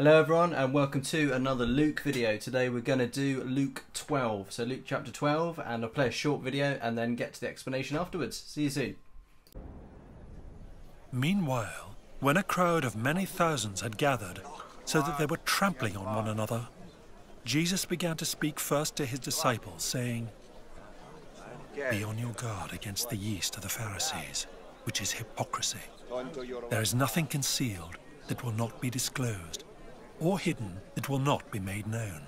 Hello everyone and welcome to another Luke video. Today we're going to do Luke 12. So Luke chapter 12, and I'll play a short video and then get to the explanation afterwards. See you soon. Meanwhile, when a crowd of many thousands had gathered, so that they were trampling on one another, Jesus began to speak first to his disciples, saying, "Be on your guard against the yeast of the Pharisees, which is hypocrisy. There is nothing concealed that will not be disclosed, or hidden that will not be made known.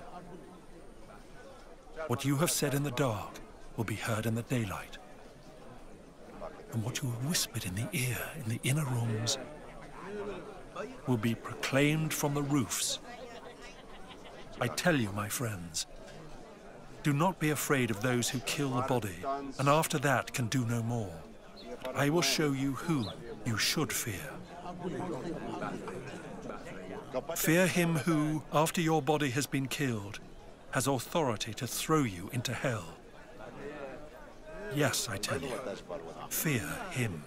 What you have said in the dark will be heard in the daylight, and what you have whispered in the ear in the inner rooms will be proclaimed from the roofs. I tell you, my friends, do not be afraid of those who kill the body, and after that can do no more. I will show you who you should fear. Fear him who, after your body has been killed, has authority to throw you into hell. Yes, I tell you, fear him.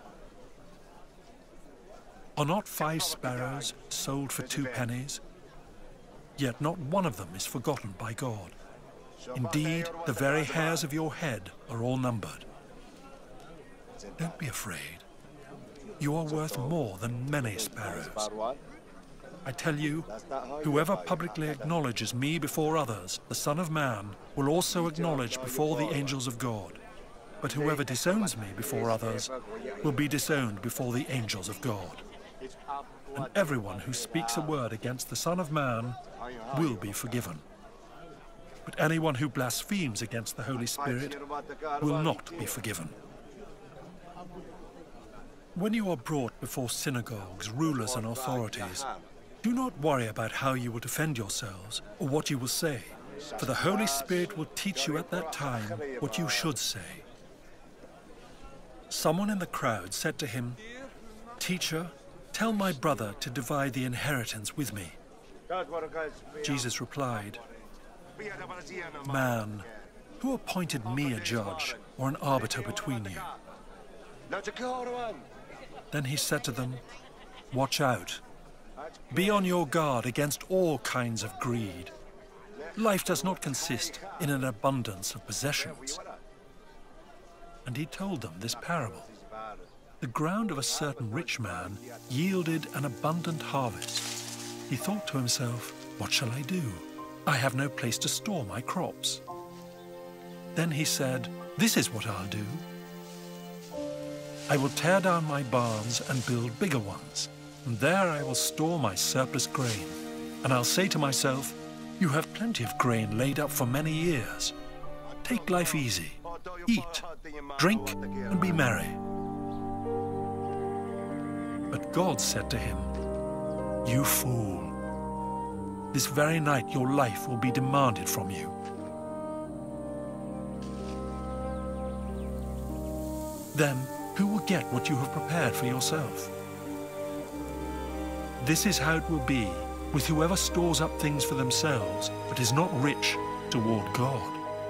Are not 5 sparrows sold for 2 pennies? Yet not one of them is forgotten by God. Indeed, the very hairs of your head are all numbered. Don't be afraid. You are worth more than many sparrows. I tell you, whoever publicly acknowledges me before others, the Son of Man, will also acknowledge before the angels of God. But whoever disowns me before others will be disowned before the angels of God. And everyone who speaks a word against the Son of Man will be forgiven. But anyone who blasphemes against the Holy Spirit will not be forgiven. When you are brought before synagogues, rulers and authorities, do not worry about how you will defend yourselves or what you will say, for the Holy Spirit will teach you at that time what you should say." Someone in the crowd said to him, "Teacher, tell my brother to divide the inheritance with me." Jesus replied, "Man, who appointed me a judge or an arbiter between you?" Then he said to them, "Watch out. Be on your guard against all kinds of greed. Life does not consist in an abundance of possessions." And he told them this parable. The ground of a certain rich man yielded an abundant harvest. He thought to himself, "What shall I do? I have no place to store my crops." Then he said, "This is what I'll do. I will tear down my barns and build bigger ones, and there I will store my surplus grain. And I'll say to myself, you have plenty of grain laid up for many years. Take life easy, eat, drink, and be merry." But God said to him, "You fool, this very night your life will be demanded from you. Then who will get what you have prepared for yourself? This is how it will be with whoever stores up things for themselves, but is not rich toward God."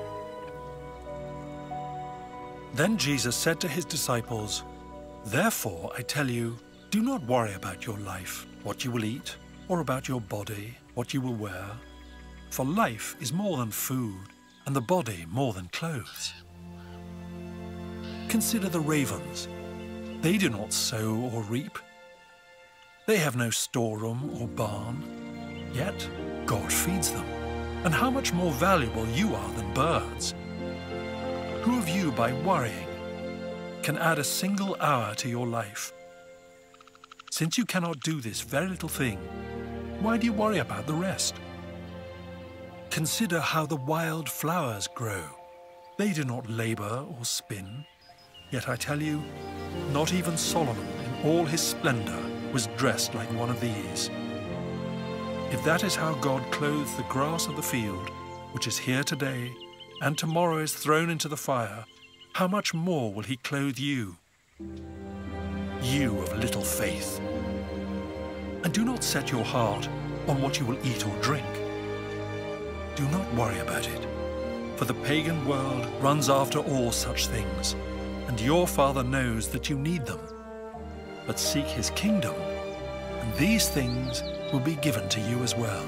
Then Jesus said to his disciples, "Therefore I tell you, do not worry about your life, what you will eat, or about your body, what you will wear. For life is more than food, and the body more than clothes. Consider the ravens. They do not sow or reap. They have no storeroom or barn, yet God feeds them. And how much more valuable you are than birds? Who of you, by worrying, can add a single hour to your life? Since you cannot do this very little thing, why do you worry about the rest? Consider how the wild flowers grow. They do not labor or spin. Yet I tell you, not even Solomon in all his splendor was dressed like one of these. If that is how God clothes the grass of the field, which is here today, and tomorrow is thrown into the fire, how much more will he clothe you, you of little faith? And do not set your heart on what you will eat or drink. Do not worry about it, for the pagan world runs after all such things, and your Father knows that you need them. But seek his kingdom, and these things will be given to you as well.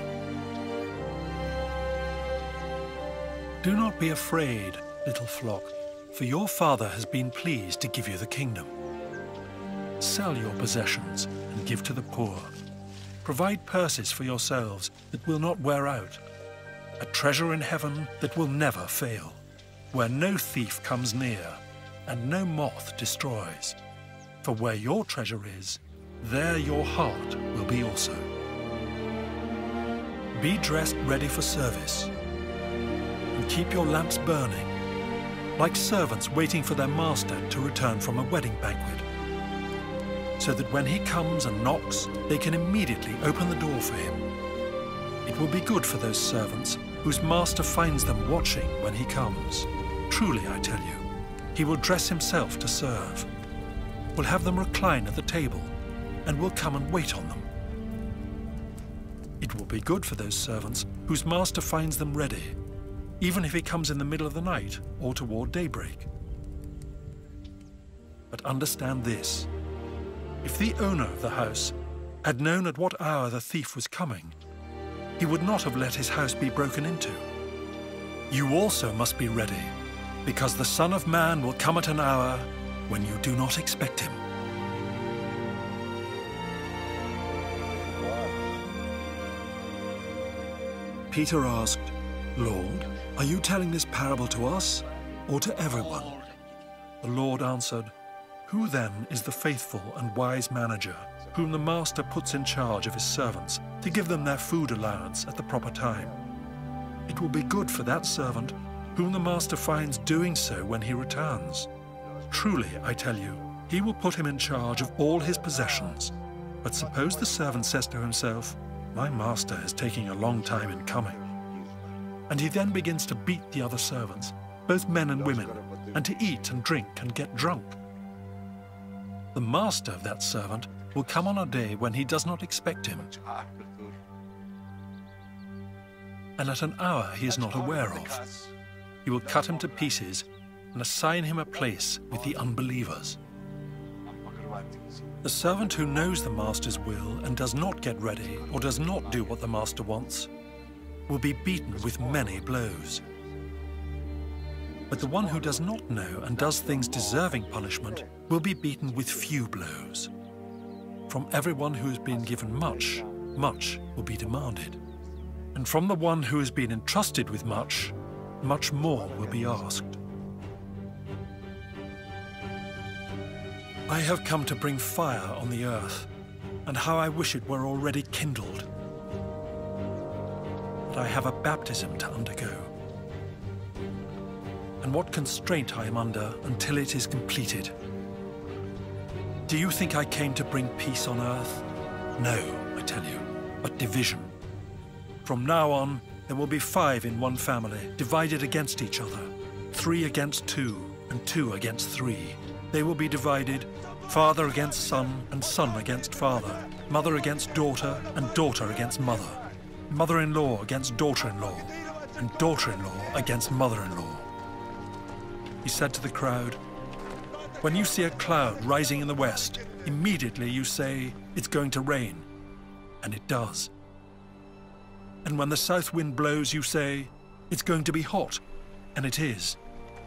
Do not be afraid, little flock, for your Father has been pleased to give you the kingdom. Sell your possessions and give to the poor. Provide purses for yourselves that will not wear out, a treasure in heaven that will never fail, where no thief comes near and no moth destroys. For where your treasure is, there your heart will be also. Be dressed ready for service, and keep your lamps burning, like servants waiting for their master to return from a wedding banquet, so that when he comes and knocks, they can immediately open the door for him. It will be good for those servants whose master finds them watching when he comes. Truly, I tell you, he will dress himself to serve, will have them recline at the table, and will come and wait on them. It will be good for those servants whose master finds them ready, even if he comes in the middle of the night or toward daybreak. But understand this: if the owner of the house had known at what hour the thief was coming, he would not have let his house be broken into. You also must be ready, because the Son of Man will come at an hour when you do not expect him. Peter asked, "Lord, are you telling this parable to us or to everyone?" The Lord answered, "Who then is the faithful and wise manager, whom the master puts in charge of his servants to give them their food allowance at the proper time? It will be good for that servant whom the master finds doing so when he returns. Truly, I tell you, he will put him in charge of all his possessions. But suppose the servant says to himself, 'My master is taking a long time in coming,' and he then begins to beat the other servants, both men and women, and to eat and drink and get drunk. The master of that servant will come on a day when he does not expect him, and at an hour he is not aware of. He will cut him to pieces and assign him a place with the unbelievers. The servant who knows the master's will and does not get ready or does not do what the master wants will be beaten with many blows. But the one who does not know and does things deserving punishment will be beaten with few blows. From everyone who has been given much, much will be demanded. And from the one who has been entrusted with much, much more will be asked. I have come to bring fire on the earth, and how I wish it were already kindled. But I have a baptism to undergo, and what constraint I am under until it is completed. Do you think I came to bring peace on earth? No, I tell you, but division. From now on, there will be 5 in one family, divided against each other, 3 against 2, and 2 against 3. They will be divided, father against son, and son against father, mother against daughter, and daughter against mother, mother-in-law against daughter-in-law, and daughter-in-law against mother-in-law." He said to the crowd, "When you see a cloud rising in the west, immediately you say, 'It's going to rain,' and it does. And when the south wind blows, you say, 'It's going to be hot,' and it is.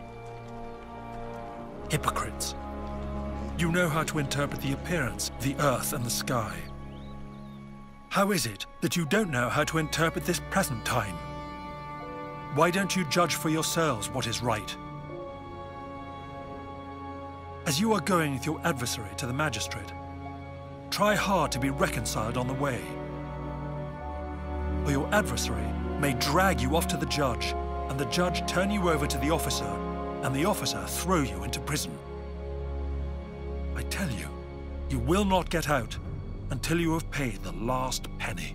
Hypocrites! You know how to interpret the appearance of the earth and the sky. How is it that you don't know how to interpret this present time? Why don't you judge for yourselves what is right? As you are going with your adversary to the magistrate, try hard to be reconciled on the way. Or your adversary may drag you off to the judge, and the judge turn you over to the officer, and the officer throw you into prison. I tell you, you will not get out until you have paid the last penny."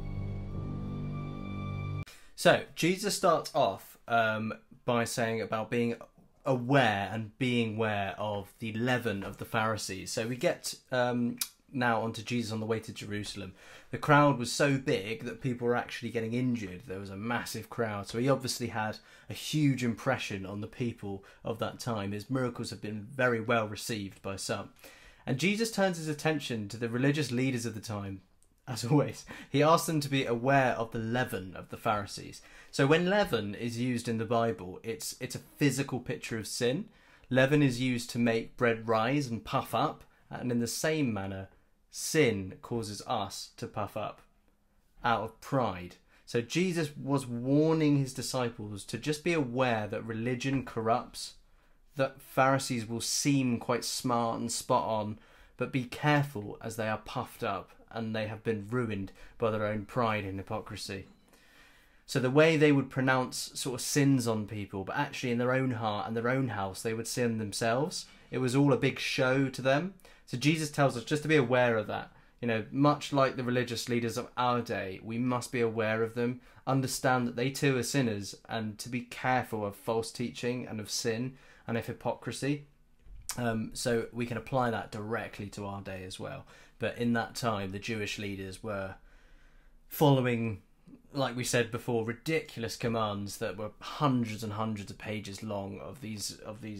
So, Jesus starts off by saying about being aware and being aware of the leaven of the Pharisees. So we get now onto Jesus on the way to Jerusalem. The crowd was so big that people were actually getting injured. There was a massive crowd. So he obviously had a huge impression on the people of that time. His miracles have been very well received by some. And Jesus turns his attention to the religious leaders of the time as always, he asked them to be aware of the leaven of the Pharisees. So when leaven is used in the Bible, it's a physical picture of sin. Leaven is used to make bread rise and puff up, and in the same manner, sin causes us to puff up out of pride. So Jesus was warning his disciples to just be aware that religion corrupts, that Pharisees will seem quite smart and spot on, but be careful as they are puffed up and they have been ruined by their own pride and hypocrisy. So the way they would pronounce sort of sins on people, but actually in their own heart and their own house, they would sin themselves. It was all a big show to them. So Jesus tells us just to be aware of that. You know, much like the religious leaders of our day, we must be aware of them, understand that they too are sinners, and to be careful of false teaching and of sin and of hypocrisy. So we can apply that directly to our day as well. But in that time, the Jewish leaders were following, like we said before, ridiculous commands that were hundreds and hundreds of pages long of these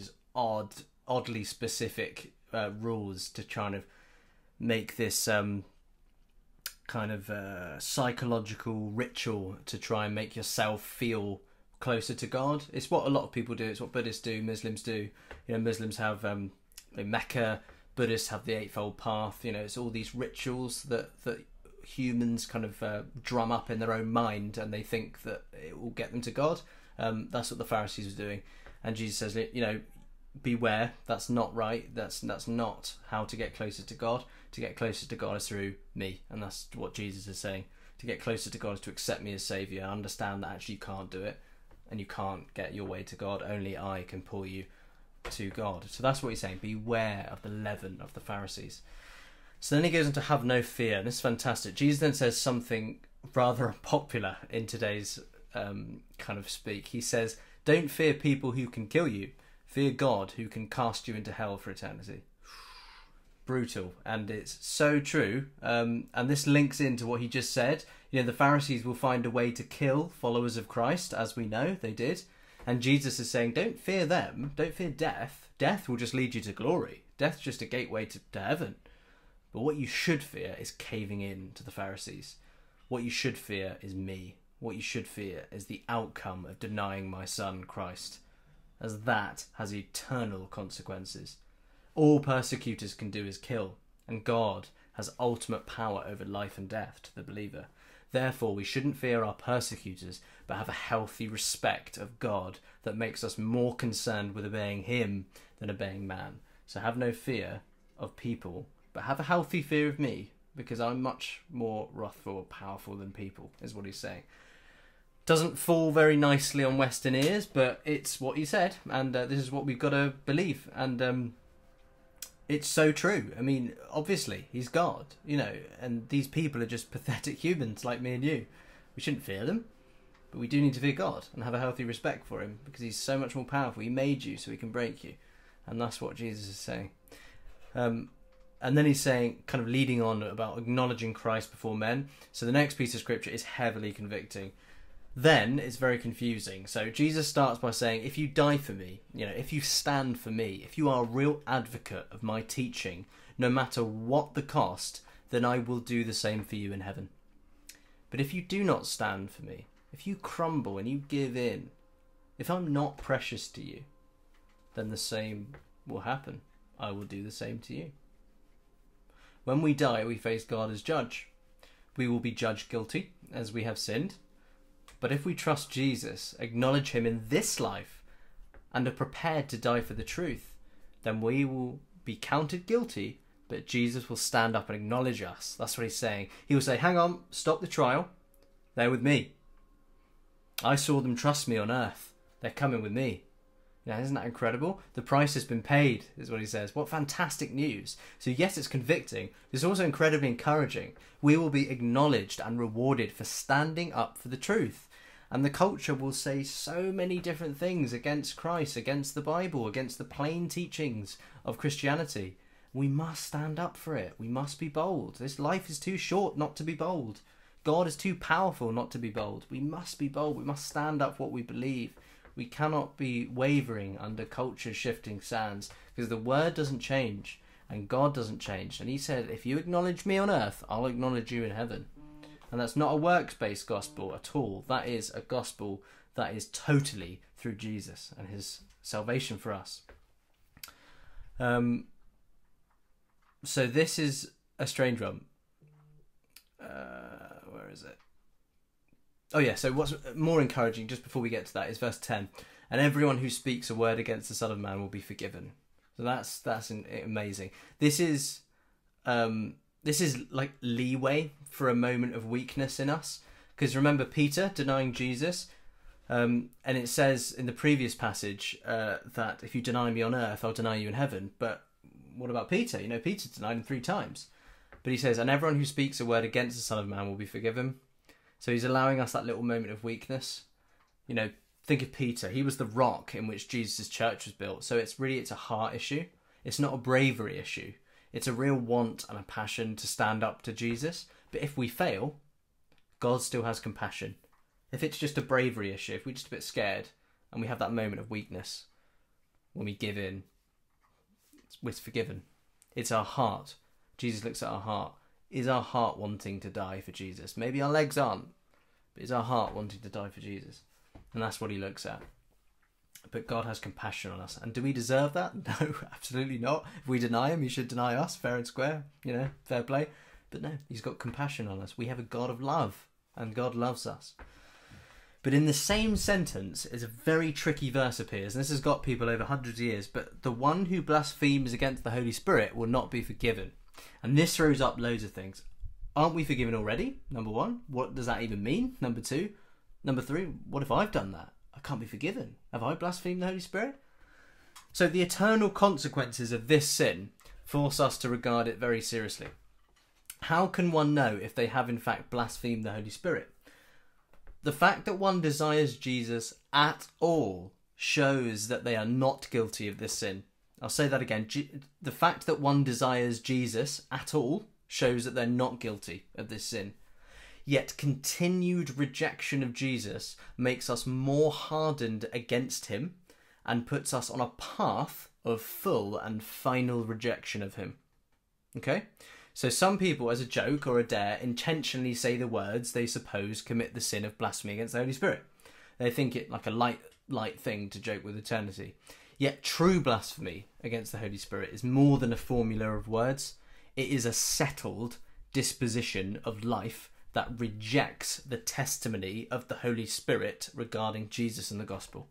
oddly specific rules to try and make this kind of psychological ritual to try and make yourself feel closer to God. It's what a lot of people do. It's what Buddhists do, Muslims do. You know, Muslims have Mecca, Buddhists have the Eightfold Path. You know, it's all these rituals that humans kind of drum up in their own mind, and they think that it will get them to God. That's what the Pharisees were doing, and Jesus says, you know, beware. That's not right. That's not how to get closer to God. To get closer to God is through me, and that's what Jesus is saying. To get closer to God is to accept me as Saviour. Understand that actually you can't do it, and you can't get your way to God. Only I can pull you to God. So that's what he's saying. Beware of the leaven of the Pharisees. So then he goes on to have no fear, and this is fantastic. Jesus then says something rather unpopular in today's kind of speak. He says, don't fear people who can kill you. Fear God who can cast you into hell for eternity. Brutal, and it's so true. And this links into what he just said. You know, the Pharisees will find a way to kill followers of Christ, as we know they did. And Jesus is saying, don't fear them. Don't fear death. Death will just lead you to glory. Death's just a gateway to heaven. But what you should fear is caving in to the Pharisees. What you should fear is me. What you should fear is the outcome of denying my son, Christ, as that has eternal consequences. All persecutors can do is kill, and God has ultimate power over life and death to the believer. Therefore, we shouldn't fear our persecutors, but have a healthy respect of God that makes us more concerned with obeying him than obeying man. So have no fear of people, but have a healthy fear of me, because I'm much more wrathful or powerful than people, is what he's saying. Doesn't fall very nicely on Western ears, but it's what he said, and this is what we've got to believe. And it's so true. I mean, obviously, he's God, you know, and these people are just pathetic humans like me and you. We shouldn't fear them, but we do need to fear God and have a healthy respect for him, because he's so much more powerful. He made you so he can break you, and that's what Jesus is saying. And then he's saying, kind of leading on about acknowledging Christ before men. So the next piece of scripture is heavily convicting. Then it's very confusing. So Jesus starts by saying, if you die for me, you know, if you stand for me, if you are a real advocate of my teaching, no matter what the cost, then I will do the same for you in heaven. But if you do not stand for me, if you crumble and you give in, if I'm not precious to you, then the same will happen. I will do the same to you. When we die, we face God as judge. We will be judged guilty, as we have sinned. But if we trust Jesus, acknowledge him in this life, and are prepared to die for the truth, then we will be counted guilty, but Jesus will stand up and acknowledge us. That's what he's saying. He will say, hang on, stop the trial. They're with me. I saw them trust me on earth. They're coming with me. Now, isn't that incredible? The price has been paid, is what he says. What fantastic news. So yes, it's convicting. It's also incredibly encouraging. We will be acknowledged and rewarded for standing up for the truth. And the culture will say so many different things against Christ, against the Bible, against the plain teachings of Christianity. We must stand up for it. We must be bold. This life is too short not to be bold. God is too powerful not to be bold. We must be bold. We must stand up for what we believe. We cannot be wavering under culture's shifting sands, because the word doesn't change. And God doesn't change. And he said, if you acknowledge me on earth, I'll acknowledge you in heaven. And that's not a works-based gospel at all. That is a gospel that is totally through Jesus and his salvation for us. So this is a strange one. Where is it? Oh yeah, so what's more encouraging, just before we get to that, is verse 10. And everyone who speaks a word against the Son of Man will be forgiven. So that's amazing. This is like leeway for a moment of weakness in us. Because remember Peter denying Jesus, and it says in the previous passage that if you deny me on earth, I'll deny you in heaven. But what about Peter? You know, Peter denied him 3 times. But he says, and everyone who speaks a word against the Son of Man will be forgiven. So he's allowing us that little moment of weakness. You know, think of Peter. He was the rock in which Jesus' church was built. So it's a heart issue. It's not a bravery issue. It's a real want and a passion to stand up to Jesus. But if we fail, God still has compassion. If it's just a bravery issue, if we're just a bit scared and we have that moment of weakness when we give in, we're forgiven. It's our heart. Jesus looks at our heart. Is our heart wanting to die for Jesus? Maybe our legs aren't, but is our heart wanting to die for Jesus? And that's what he looks at. But God has compassion on us. And do we deserve that? No, absolutely not. If we deny him, he should deny us, fair and square, you know, fair play. But no, he's got compassion on us. We have a God of love, and God loves us. But in the same sentence is a very tricky verse appears, and this has got people over hundreds of years, but the one who blasphemes against the Holy Spirit will not be forgiven. And this throws up loads of things. Aren't we forgiven already? Number 1, what does that even mean? Number 2, number 3, what if I've done that? I can't be forgiven. Have I blasphemed the Holy Spirit? So the eternal consequences of this sin force us to regard it very seriously. How can one know if they have in fact blasphemed the Holy Spirit? The fact that one desires Jesus at all shows that they are not guilty of this sin. I'll say that again. The fact that one desires Jesus at all shows that they're not guilty of this sin. Yet continued rejection of Jesus makes us more hardened against him and puts us on a path of full and final rejection of him. Okay? So some people, as a joke or a dare, intentionally say the words they suppose commit the sin of blasphemy against the Holy Spirit. They think it like a light thing to joke with eternity. Yet true blasphemy against the Holy Spirit is more than a formula of words. It is a settled disposition of life that rejects the testimony of the Holy Spirit regarding Jesus and the gospel.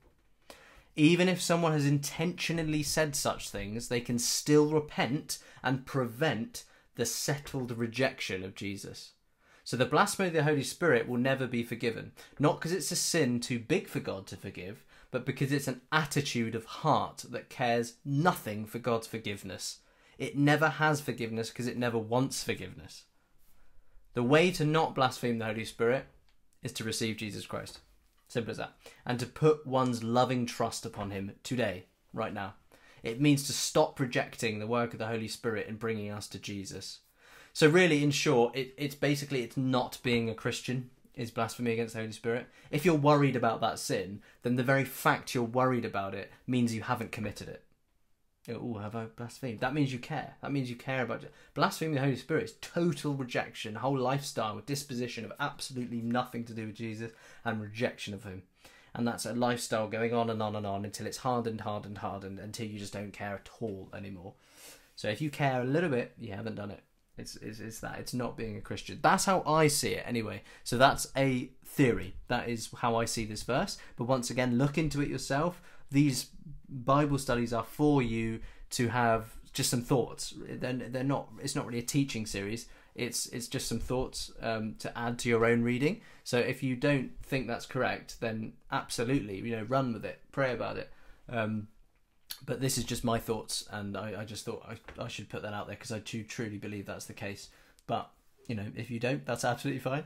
Even if someone has intentionally said such things, they can still repent and prevent the settled rejection of Jesus. So the blasphemy of the Holy Spirit will never be forgiven, not because it's a sin too big for God to forgive, but because it's an attitude of heart that cares nothing for God's forgiveness. It never has forgiveness because it never wants forgiveness. The way to not blaspheme the Holy Spirit is to receive Jesus Christ. Simple as that. And to put one's loving trust upon him today, right now. It means to stop rejecting the work of the Holy Spirit in bringing us to Jesus. So really, in short, it's not being a Christian is blasphemy against the Holy Spirit. If you're worried about that sin, then the very fact you're worried about it means you haven't committed it. Oh, have I blasphemed? That means you care. That means you care about it. Blaspheming the Holy Spirit is total rejection, whole lifestyle, disposition of absolutely nothing to do with Jesus and rejection of him. And that's a lifestyle going on and on and on until it's hardened, until you just don't care at all anymore. So if you care a little bit, you haven't done it. It's that. It's not being a Christian. That's how I see it anyway. So that's a theory. That is how I see this verse. But once again, look into it yourself. These Bible studies are for you to have just some thoughts. They're not. It's not really a teaching series. It's just some thoughts to add to your own reading. So if you don't think that's correct, then absolutely, run with it, pray about it. But this is just my thoughts, and I just thought I should put that out there because I do truly believe that's the case. But if you don't, that's absolutely fine.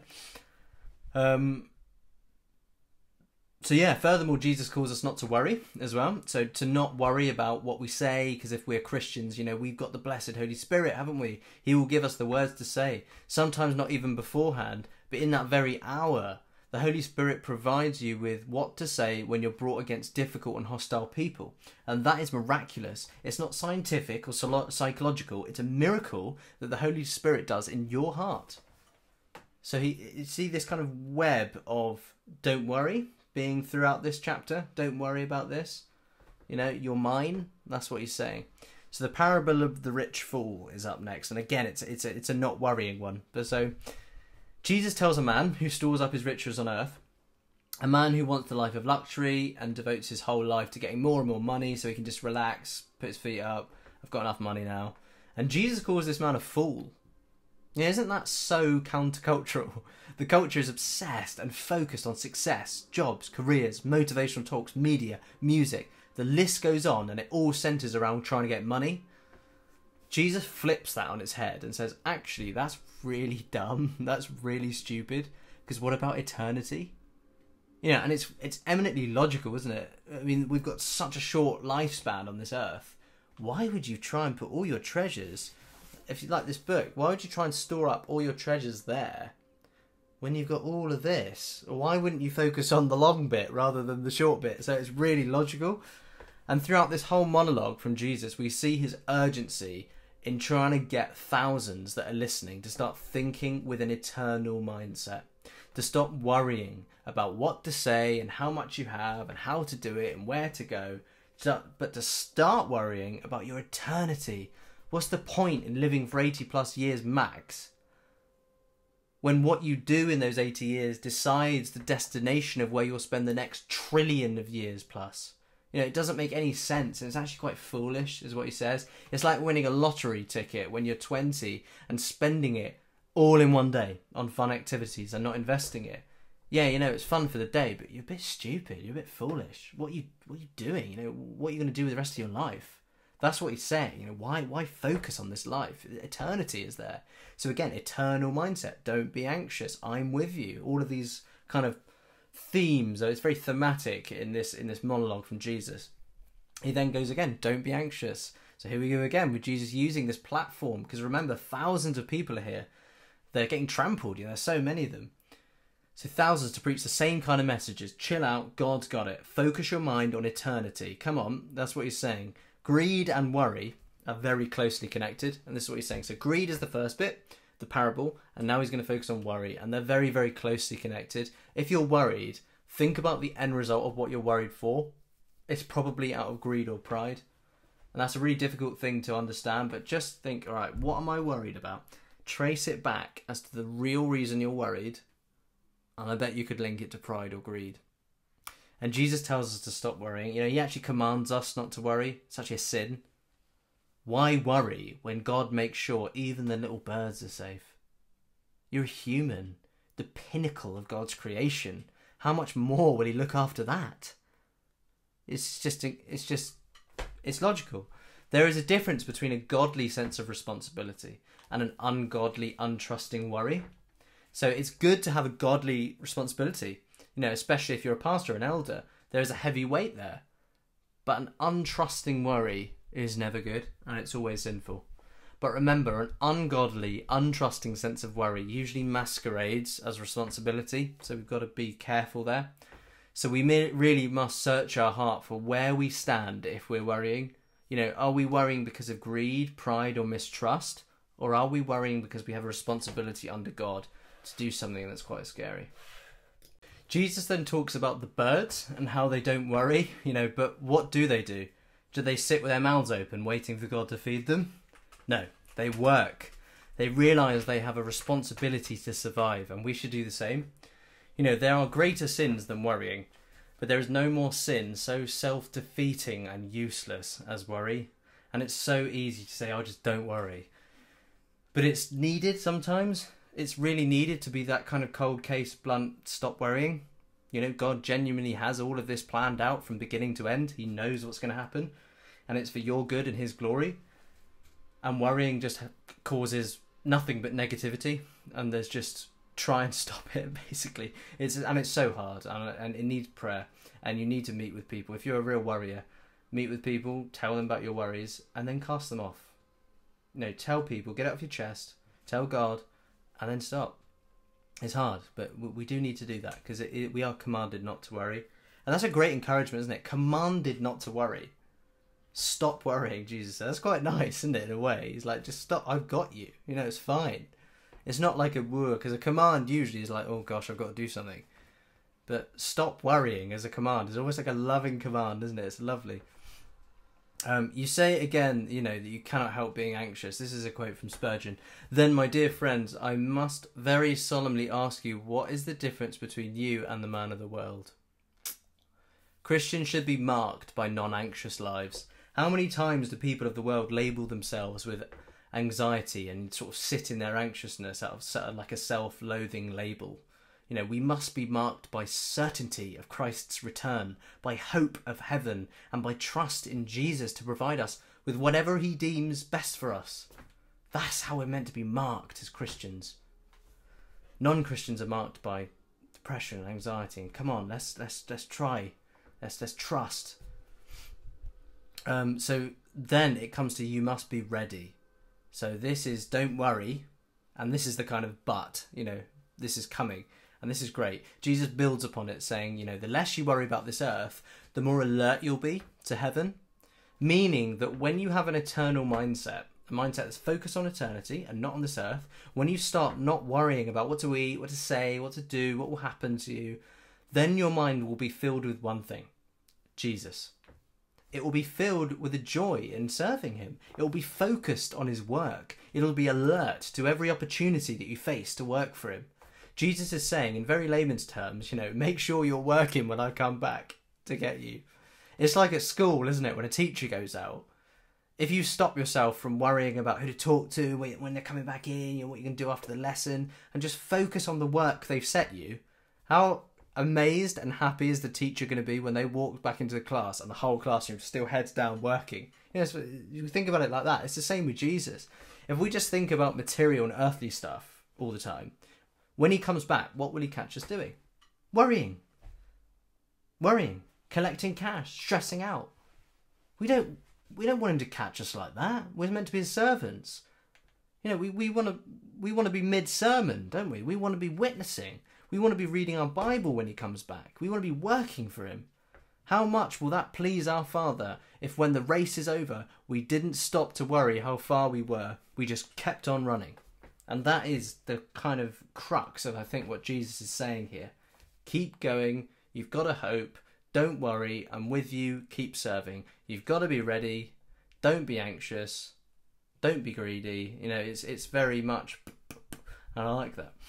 So yeah, furthermore, Jesus calls us not to worry as well. So to not worry about what we say, because if we're Christians, we've got the blessed Holy Spirit, haven't we? He will give us the words to say, sometimes not even beforehand, but in that very hour The Holy Spirit provides you with what to say when you're brought against difficult and hostile people. And that is miraculous. It's not scientific or psychological. It's a miracle that the Holy Spirit does in your heart. So you see this kind of web of don't worry being throughout this chapter. Don't worry about this. You know, you're mine. That's what he's saying. So the parable of the rich fool is up next. And again, it's a not worrying one. But so Jesus tells a man who stores up his riches on earth, a man who wants the life of luxury and devotes his whole life to getting more and more money so he can just relax, put his feet up, I've got enough money now. And Jesus calls this man a fool. Yeah, isn't that so countercultural? The culture is obsessed and focused on success, jobs, careers, motivational talks, media, music. The list goes on and it all centres around trying to get money. Jesus flips that on its head and says, actually, that's really dumb. That's really stupid. Because what about eternity? You know, and it's eminently logical, isn't it? I mean, we've got such a short lifespan on this earth. Why would you try and put all your treasures, if you like this book, why would you try and store up all your treasures there when you've got all of this? Or why wouldn't you focus on the long bit rather than the short bit? So it's really logical. And throughout this whole monologue from Jesus, we see his urgency in trying to get thousands that are listening to start thinking with an eternal mindset, to stop worrying about what to say and how much you have and how to do it and where to go, but to start worrying about your eternity. What's the point in living for 80 plus years max when what you do in those 80 years decides the destination of where you'll spend the next trillion of years plus? You know, it doesn't make any sense, and it's actually quite foolish, is what he says. It's like winning a lottery ticket when you're 20 and spending it all in one day on fun activities and not investing it. Yeah, you know, it's fun for the day, but you're a bit stupid, you're a bit foolish. What are you doing? You know, what are you going to do with the rest of your life? That's what he's saying. You know, why focus on this life? Eternity is there. So again, eternal mindset. Don't be anxious. I'm with you. All of these kind of themes, it's very thematic in this monologue from Jesus. He then goes again, don't be anxious. So here we go again with Jesus using this platform, because remember, thousands of people are here. They're getting trampled, you know, there's so many of them. So thousands to preach the same kind of messages. Chill out, God's got it. Focus your mind on eternity. Come on, that's what he's saying. Greed and worry are very closely connected, and this is what he's saying. So greed is the first bit, the parable, and now he's going to focus on worry, and they're very, very closely connected. If you're worried, think about the end result of what you're worried for. It's probably out of greed or pride, and that's a really difficult thing to understand, but just think, all right, what am I worried about? Trace it back as to the real reason you're worried, and I bet you could link it to pride or greed. And Jesus tells us to stop worrying. You know, he actually commands us not to worry. It's actually a sin. Why worry when God makes sure even the little birds are safe? You're a human, the pinnacle of God's creation. How much more will he look after that? It's logical. There is a difference between a godly sense of responsibility and an ungodly, untrusting worry. So it's good to have a godly responsibility, you know, especially if you're a pastor or an elder. There is a heavy weight there. But an untrusting worry is never good, and it's always sinful. But remember, an ungodly, untrusting sense of worry usually masquerades as responsibility, so we've got to be careful there. So we really must search our heart for where we stand if we're worrying. You know, are we worrying because of greed, pride, or mistrust? Or are we worrying because we have a responsibility under God to do something that's quite scary? Jesus then talks about the birds and how they don't worry, you know, but what do? Do they sit with their mouths open waiting for God to feed them? No, they work. They realise they have a responsibility to survive, and we should do the same. You know, there are greater sins than worrying, but there is no more sin so self-defeating and useless as worry. And it's so easy to say, oh, just don't worry. But it's needed sometimes. It's really needed to be that kind of cold case, blunt, stop worrying. You know, God genuinely has all of this planned out from beginning to end. He knows what's going to happen, and it's for your good and his glory. And worrying just causes nothing but negativity, and there's just try and stop it, basically. It's so hard, and it needs prayer, and you need to meet with people. If you're a real worrier, meet with people, tell them about your worries, and then cast them off. You know, tell people, get it off your chest, tell God, and then stop. It's hard, but we do need to do that because we are commanded not to worry. And that's a great encouragement, isn't it? Commanded not to worry. Stop worrying, Jesus said. That's quite nice, isn't it, in a way? He's like, just stop, I've got you. You know, it's fine. It's not like a woo, because a command usually is like, oh gosh, I've got to do something. But stop worrying as a command is almost like a loving command, isn't it? It's lovely. You say again, you know, that you cannot help being anxious. This is a quote from Spurgeon. Then, my dear friends, I must very solemnly ask you, what is the difference between you and the man of the world? Christians should be marked by non-anxious lives. How many times do people of the world label themselves with anxiety and sort of sit in their anxiousness out of like a self-loathing label? You know, we must be marked by certainty of Christ's return, by hope of heaven, and by trust in Jesus to provide us with whatever he deems best for us. That's how we're meant to be marked as Christians. Non-Christians are marked by depression and anxiety. And come on, let's try. Let's trust. So then it comes to you must be ready. So this is don't worry, and this is the kind of but, you know, this is coming. And this is great. Jesus builds upon it saying, you know, the less you worry about this earth, the more alert you'll be to heaven. Meaning that when you have an eternal mindset, a mindset that's focused on eternity and not on this earth, when you start not worrying about what to eat, what to say, what to do, what will happen to you, then your mind will be filled with one thing, Jesus. It will be filled with a joy in serving him. It will be focused on his work. It'll be alert to every opportunity that you face to work for him. Jesus is saying, in very layman's terms, you know, make sure you're working when I come back to get you. It's like at school, isn't it, when a teacher goes out. If you stop yourself from worrying about who to talk to when they're coming back in, you know, what you're going to do after the lesson, and just focus on the work they've set you, how amazed and happy is the teacher going to be when they walk back into the class and the whole classroom still heads down working? You know, so you think about it like that. It's the same with Jesus. If we just think about material and earthly stuff all the time, when he comes back, what will he catch us doing? Worrying, collecting cash, stressing out. We don't want him to catch us like that. We're meant to be his servants. You know, we want to be mid-sermon, don't we? We want to be witnessing. We want to be reading our Bible when he comes back. We want to be working for him. How much will that please our Father if when the race is over, we didn't stop to worry how far we were, we just kept on running? And that is the kind of crux of, I think, what Jesus is saying here. Keep going. You've got to hope. Don't worry. I'm with you. Keep serving. You've got to be ready. Don't be anxious. Don't be greedy. You know, it's very much, and I like that.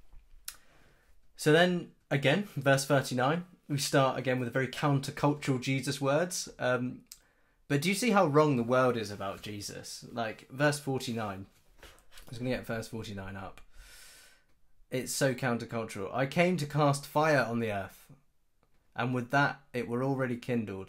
So then, again, verse 39, we start again with very countercultural Jesus words. But do you see how wrong the world is about Jesus? Like, verse 49. I was going to get verse 49 up. It's so countercultural. I came to cast fire on the earth, and with that it were already kindled.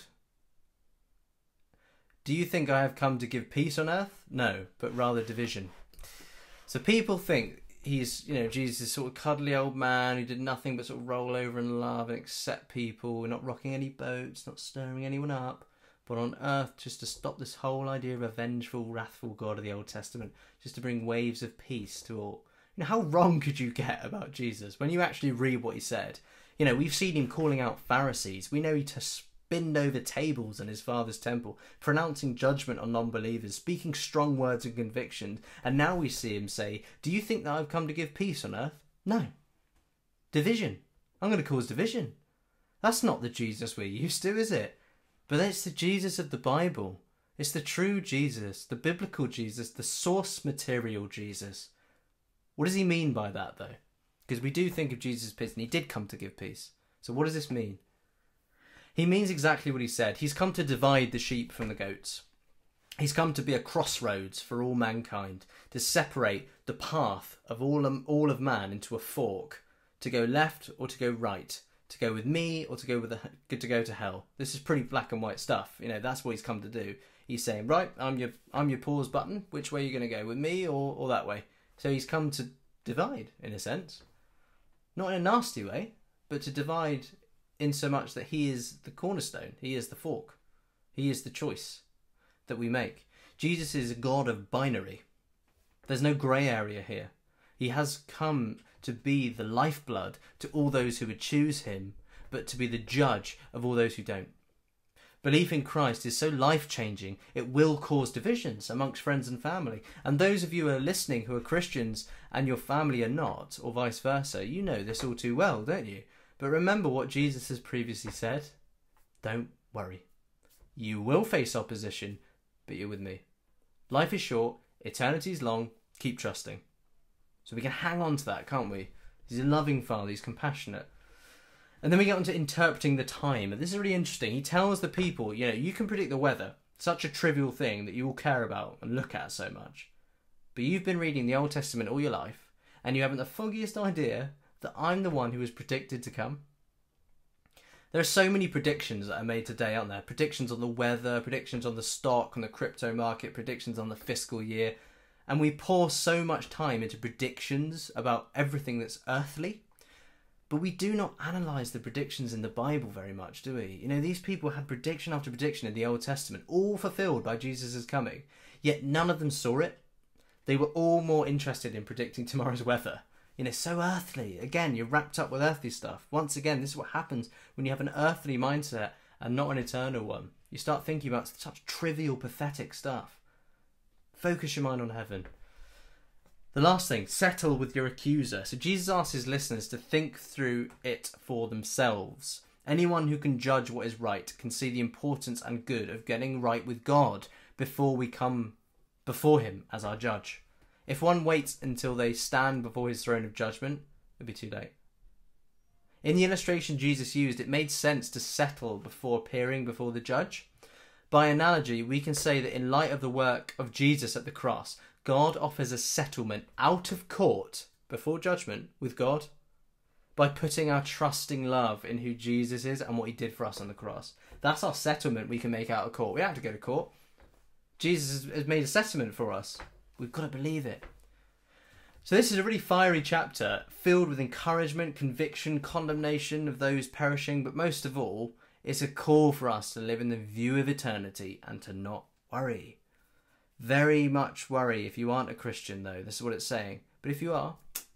Do you think I have come to give peace on earth? No, but rather division. So people think he's, you know, Jesus is sort of cuddly old man who did nothing but sort of roll over and love and accept people. We're not rocking any boats, not stirring anyone up. But on earth, just to stop this whole idea of a vengeful, wrathful God of the Old Testament, just to bring waves of peace to all. You know, how wrong could you get about Jesus when you actually read what he said? You know, we've seen him calling out Pharisees. We know he to spinned over tables in his father's temple, pronouncing judgment on non-believers, speaking strong words and conviction. And now we see him say, do you think that I've come to give peace on earth? No. Division. I'm going to cause division. That's not the Jesus we're used to, is it? But it's the Jesus of the Bible. It's the true Jesus, the biblical Jesus, the source material Jesus. What does he mean by that, though? Because we do think of Jesus as peace, and he did come to give peace. So what does this mean? He means exactly what he said. He's come to divide the sheep from the goats. He's come to be a crossroads for all mankind, to separate the path of all of man into a fork, to go left or to go right, to go with me or to go to hell. This is pretty black and white stuff. You know, that's what he's come to do. He's saying, right, I'm your pause button. Which way are you going to go, with me or that way? So he's come to divide, in a sense. Not in a nasty way, but to divide in so much that he is the cornerstone. He is the fork. He is the choice that we make. Jesus is a God of binary. There's no grey area here. He has come to be the lifeblood to all those who would choose him, but to be the judge of all those who don't. Belief in Christ is so life-changing, it will cause divisions amongst friends and family. And those of you who are listening who are Christians and your family are not, or vice versa, you know this all too well, don't you? But remember what Jesus has previously said. Don't worry. You will face opposition, but you're with me. Life is short, eternity is long, keep trusting. So we can hang on to that, can't we? He's a loving Father, he's compassionate. And then we get on to interpreting the time. And this is really interesting. He tells the people, you know, you can predict the weather. Such a trivial thing that you all care about and look at so much. But you've been reading the Old Testament all your life, and you haven't the foggiest idea that I'm the one who was predicted to come. There are so many predictions that are made today, aren't there? Predictions on the weather, predictions on the stock, on the crypto market, predictions on the fiscal year. And we pour so much time into predictions about everything that's earthly. But we do not analyse the predictions in the Bible very much, do we? You know, these people had prediction after prediction in the Old Testament, all fulfilled by Jesus' coming. Yet none of them saw it. They were all more interested in predicting tomorrow's weather. You know, so earthly. Again, you're wrapped up with earthly stuff. Once again, this is what happens when you have an earthly mindset and not an eternal one. You start thinking about such trivial, pathetic stuff. Focus your mind on heaven. The last thing, settle with your accuser. So Jesus asks his listeners to think through it for themselves. Anyone who can judge what is right can see the importance and good of getting right with God before we come before him as our judge. If one waits until they stand before his throne of judgment, it'll be too late. In the illustration Jesus used, it made sense to settle before appearing before the judge. By analogy, we can say that in light of the work of Jesus at the cross, God offers a settlement out of court before judgment with God by putting our trusting love in who Jesus is and what he did for us on the cross. That's our settlement we can make out of court. We don't have to go to court. Jesus has made a settlement for us. We've got to believe it. So this is a really fiery chapter filled with encouragement, conviction, condemnation of those perishing, but most of all, it's a call for us to live in the view of eternity and to not worry. Very much worry if you aren't a Christian, though. This is what it's saying. But if you are,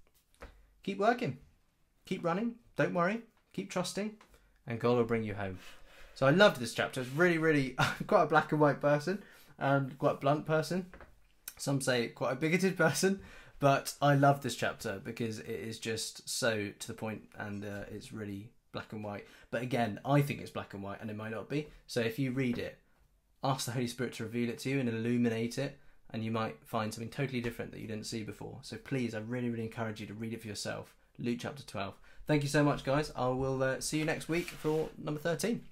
keep working. Keep running. Don't worry. Keep trusting. And God will bring you home. So I loved this chapter. It's really, really... I'm quite a black and white person. And quite a blunt person. Some say quite a bigoted person. But I love this chapter because it is just so to the point. And it's really black and white. But again, I think it's black and white. And it might not be. So if you read it, ask the Holy Spirit to reveal it to you and illuminate it, and you might find something totally different that you didn't see before. So please, I really, really encourage you to read it for yourself. Luke chapter 12. Thank you so much, guys. I will see you next week for number 13.